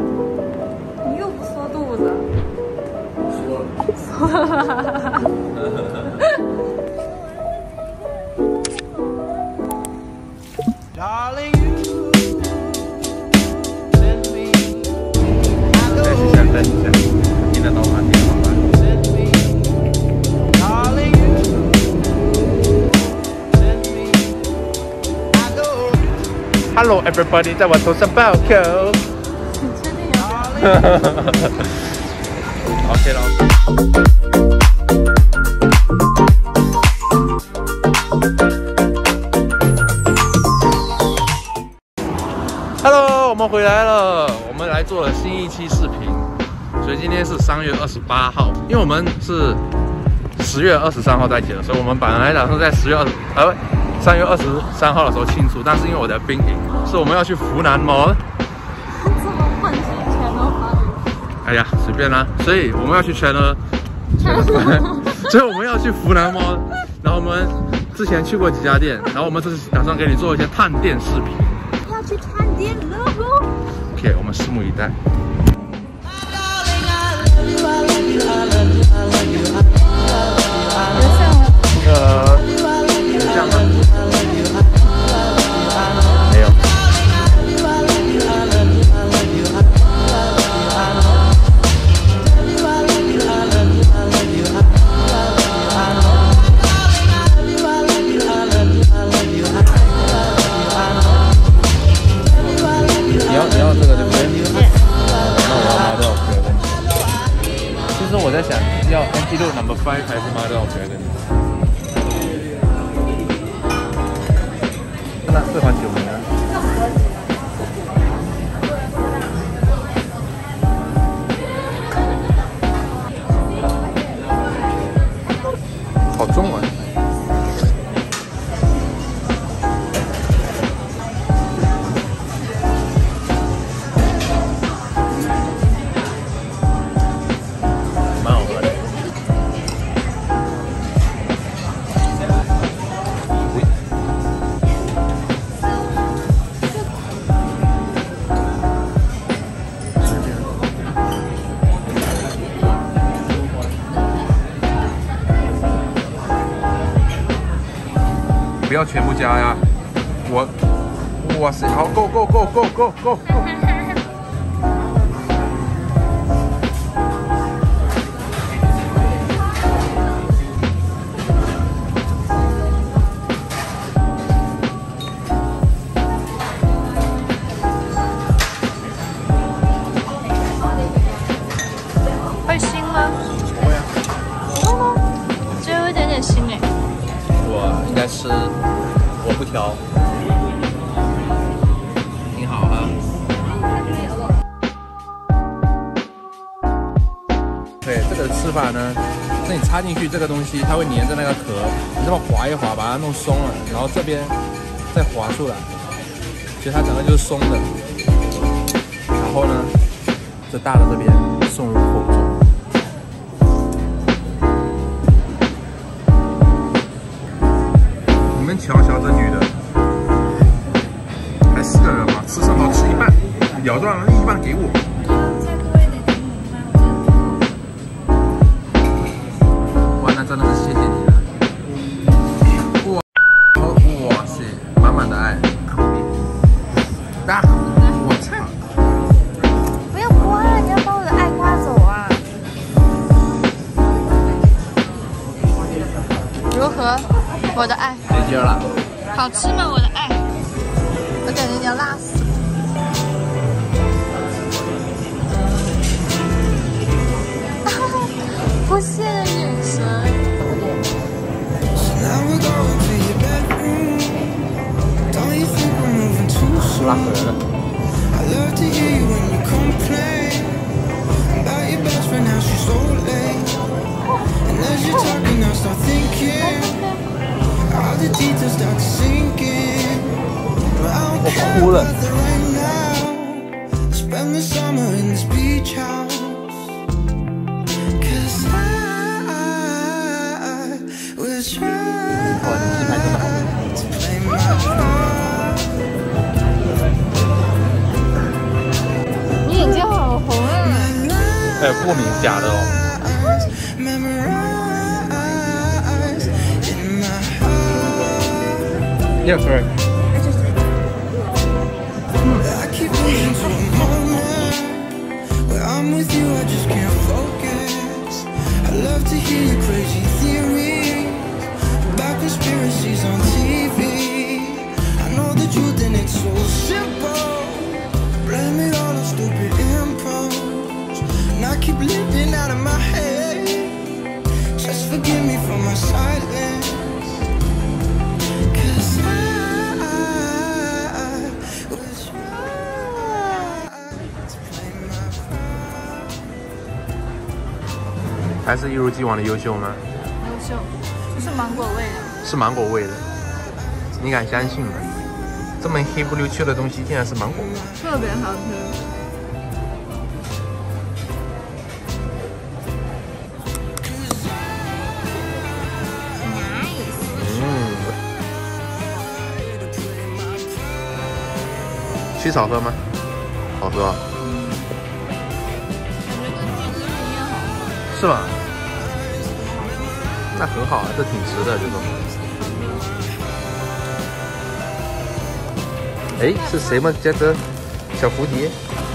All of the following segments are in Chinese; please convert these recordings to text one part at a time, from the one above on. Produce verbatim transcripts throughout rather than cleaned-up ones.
你又不缩肚子。缩了。缩了。 等一下，等一下，听得到吗？听得到吗 ？Hello everybody， 在我头上爆口。 你确定有 ？OK 了。Hello， 我们回来了。我们来做了新一期视频，所以今天是三月二十八号，因为我们是十月二十三号在一起的，所以我们本来打算在十月二十呃三月二十三号的时候庆祝，但是因为我的兵营是我们要去湖南 mall。 这么混是全都法语。 哎呀，随便啦。所以我们要去全了，所以我们要去湖南 mall。然后我们之前去过几家店，然后我们这次打算给你做一些探店视频。 要去探店了。 OK， 我们拭目以待。呃，有像吗？没有。你要你要这个对不对？那我要 Model of Dragon。其实我在想，要 Antidote Number Five 还是 Model of Dragon？ 那这款酒名呢？好中文。不要全部加呀！我，哇塞，好 ，go go go go go go go！ 会腥吗？ 不会啊。 不会吗？只有一点点腥哎。 我应该吃，我不挑，挺好哈。对，这个吃法呢，是你插进去这个东西，它会粘着那个壳，你这么划一划，把它弄松了，然后这边再划出来，其实它整个就是松的。然后呢，这大的这边送入口中。瞧瞧这女的，还四个人吗？吃上头吃一半，咬断了另一半给我。哇，那真的是谢谢你了。哇，哇塞，满满的爱。大，我操！ 不要刮，你要把我的爱刮走啊！如何？我的爱。 没劲了。 好吃吗？我的爱。我感觉你要辣死。不屑的眼神。 拉回来了。我哭了。哇，这鸡排真的好你眼睛好哎，过敏假的哦。Yeah, correct. I'm with you, I just can't focus. I love to hear your crazy theories about conspiracies on T V. I know the truth and it's so simple. Blame it all on stupid impulse. And I keep living out of my head. Just forgive me for my silence. Cause I was right to play my part. 还是一如既往的优秀吗？ 优秀，是芒果味的。 是芒果味的，你敢相信吗？这么黑不溜秋的东西，竟然是芒果味， 特别好吃。 曲草喝吗？好喝、啊。 感觉跟橘子里面好喝。 是吗？那很好啊，这挺值的，这种。哎，是谁吗？这个小蝴蝶。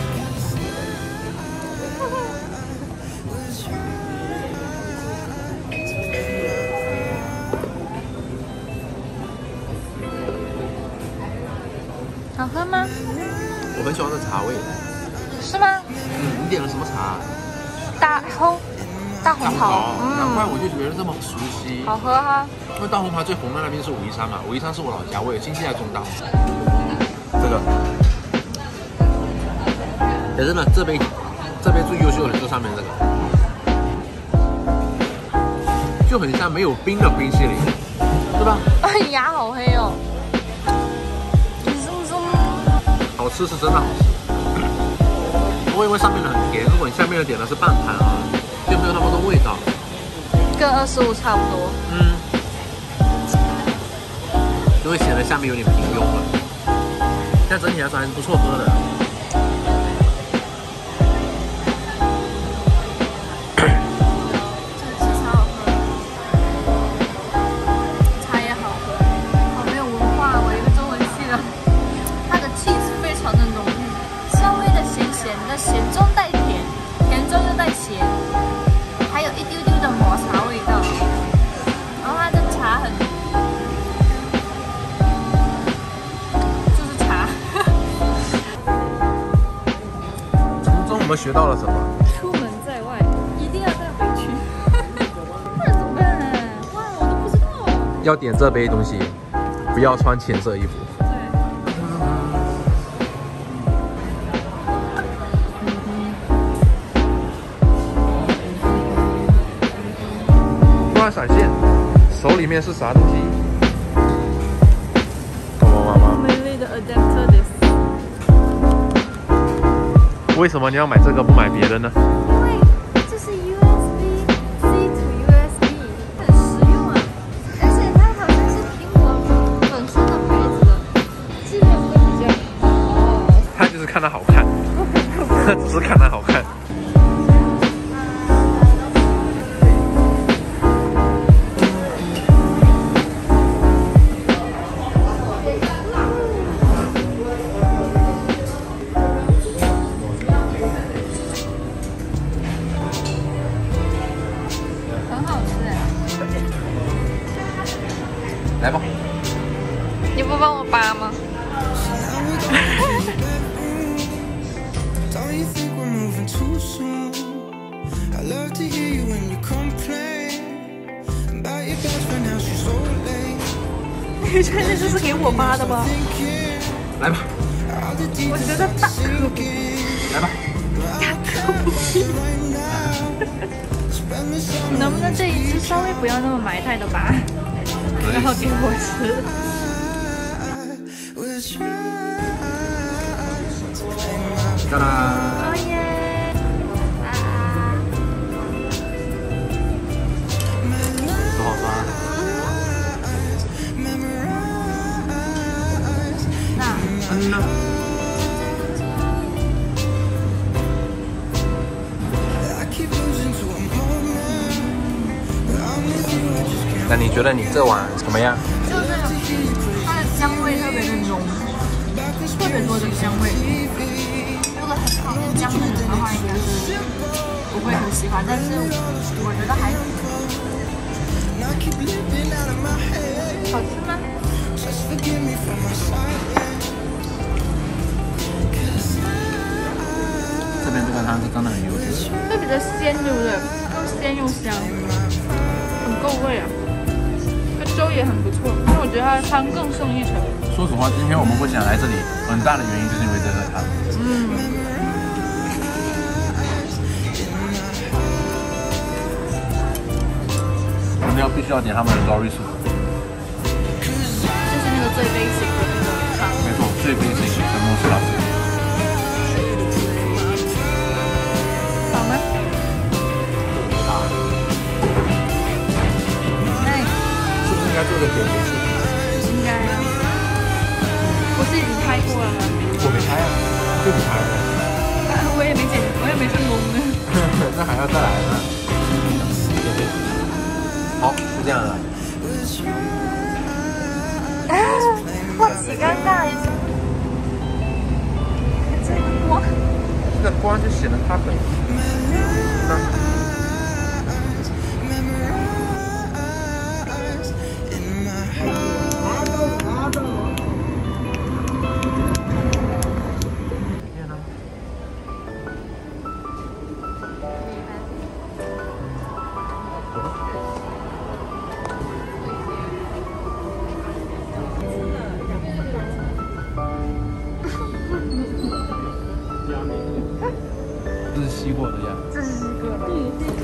好喝吗？ 我很喜欢这茶味。 是吗？ 嗯，你点了什么茶？ 大红，大红袍。 嗯，难怪我就觉得这么熟悉。 好喝哈。 因为大红袍最红的那边是武夷山嘛，武夷山是我老家，我有亲戚在种大红袍。这个，也真的，这杯这杯最优秀的就上面这个，就很像没有冰的冰淇淋，对吧？ 牙好黑哦。 好吃是真的好吃，不过因为上面的很甜，如果你下面的点的是半盘啊，就没有那么多味道。 跟二十五差不多。 嗯，就会显得下面有点平庸了。但整体来说还是不错喝的。 这个吃茶好喝，茶也好喝，好没有文化，我一个中文系的。它的 cheese 非常的浓郁，稍微的咸咸的，咸中带甜，甜中又带咸，还有一丢丢的抹茶味道。然后它的茶很，就是茶。 从中我们学到了什么？ 出门在外一定要带回去，不然怎么办？哇，我都不知道。 要点这杯东西，不要穿浅色衣服。闪现，手里面是啥东西？妈妈妈妈。为什么你要买这个不买别的呢？ 因为这是 U S B C to U S B， 很实用啊，而且它好像是苹果本身的牌子的，质量会比较好。 他就是看它好看，他只是看它好看。来吧， 你不帮我扒吗？你确定这是给我扒的吗？ 来吧， 我觉得大可不， 来吧， 大可不必。你能不能这一次稍微不要那么埋汰的扒？然后给我吃。 当当。 哦耶！啊！ 手好酸。 那。 嗯呐。 那你觉得你这碗怎么样？ 就是它的香味特别的浓，特别多的香味。如果很讨厌姜的人的话，应该是不会很喜欢，但是我觉得还好吃吗？ 这边这个汤是真的很优质， 特别的鲜，对不对？又鲜又香，很够味啊。这粥也很不错，但我觉得它的汤更胜一筹。 说实话，今天我们会想来这里，很大的原因就是因为这个汤。 嗯。 我们要必须要点他们的 dory soup。 就是那个最 basic 的那个汤。 没错，最 basic 的摩斯老师。 好吗？哎， 是不是应该做个点点视频？ 应该啊。不是已经拍过了吗？ 我没拍啊，就你拍的。 我也没剪，我也没成功呢。 那还要再来吗？好，就这样了。 啊，哇，几尴尬一下。这个光， 这个光就显得它很。这是吸过的呀。 这是一个。